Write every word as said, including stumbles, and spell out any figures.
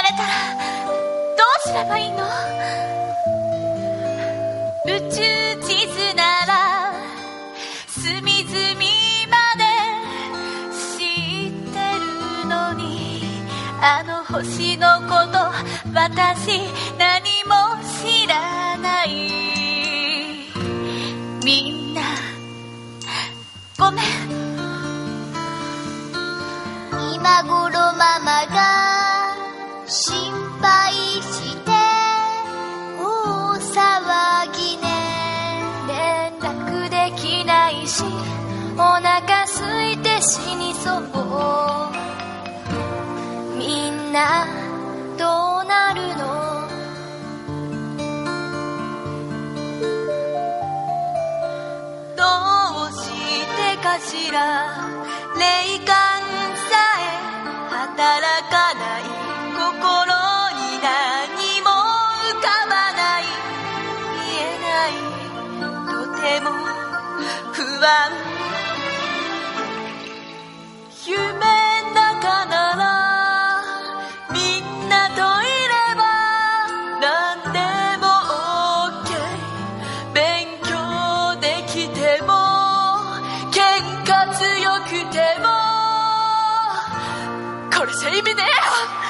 めたらどうすればいいの？宇宙地図なら隅々まで知ってるのに、あの星のこと私何も知らない。みんなごめん。 今頃ママが心配して大騒ぎね。連絡できないしお腹空いて死にそう。みんなどうなるの？ どうしてかしら、霊感さえ働かない。心に何も浮かばない。言えない、とても不安。夢の中ならみんなといれば何でも OK。 勉強できても喧嘩強くてもこれじゃ意味ねえよ。